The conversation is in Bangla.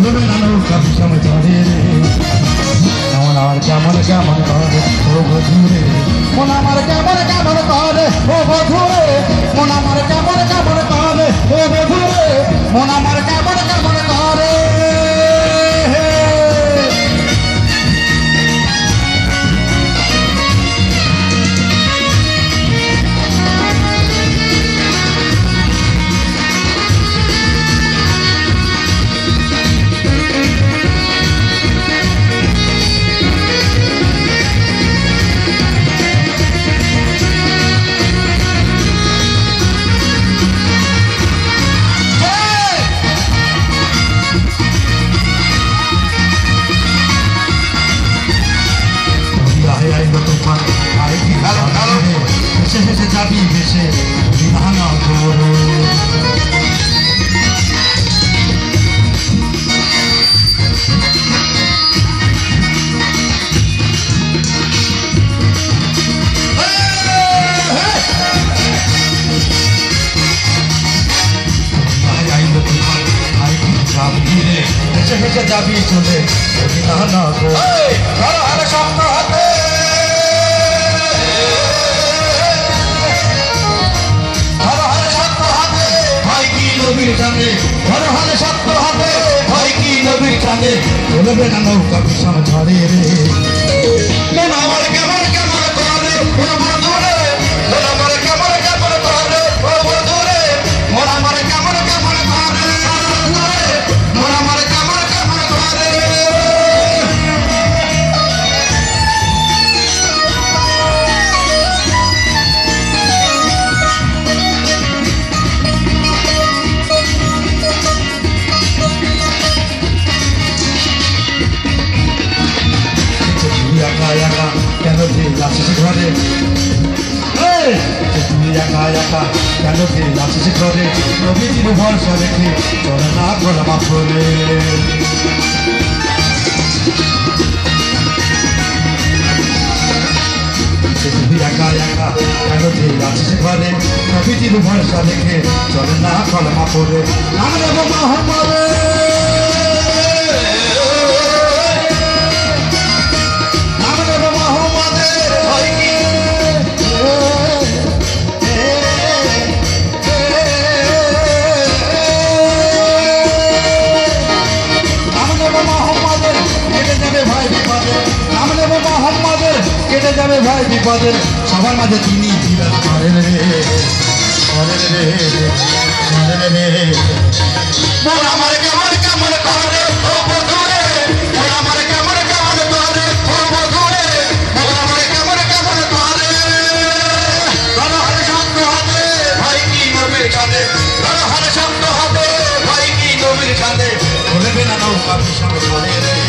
বলবে না নৌকা বিষম ঝরে রে মন আমার কেমন কেমন করে ও বধুরে মন আমার কেমন কেমন করে ও বধুরে মন আমার কেমন কেমন করে ও বধুরে মন আমার কেমন কেমন করে ভেসে যাবি ভেসে বিধানা করো ভেসে ভেসে যাবি চলে বিধানা করো শক্ত হাতে ঘর হলে শক্ত হাতে হয় কি নবীর কাঁধে বলবে না নৌকা বিষম ঝরে রে মন আমার কেমন কেমন করে ও বধুরে মন আমার কেমন কেমন করে ও বধুরে মন আমার কেমন কেমন করে মন আমার কেমন কেমন করে কেন আসিস ঘরে তুই একা একা কেন আসিস ঘরে প্রভৃতির ভরসা রেখে চলে না গোলামা করে তুই একা একা কেন আসিস ঘরে প্রভৃতির ভরসা রেখে চলে না গোলামা করে নাম নেব মোহাম্মদ কেটে যাবে ভাই বিপদের সবার মাঝে তিনি বিরাজ করেন রে করেন রে করেন রে মন আমার কেমন কেমন করে ও বধুরে মন আমার কেমন কেমন করে ও বধুরে মন আমার কেমন কেমন করে ধর হাতে শক্ত হাতে ভাই কি নবীর কাঁধে ধর হাতে শক্ত হাতে ভাই কি নবীর কাঁধে বলবে না নৌকা বিষম ঝরে রে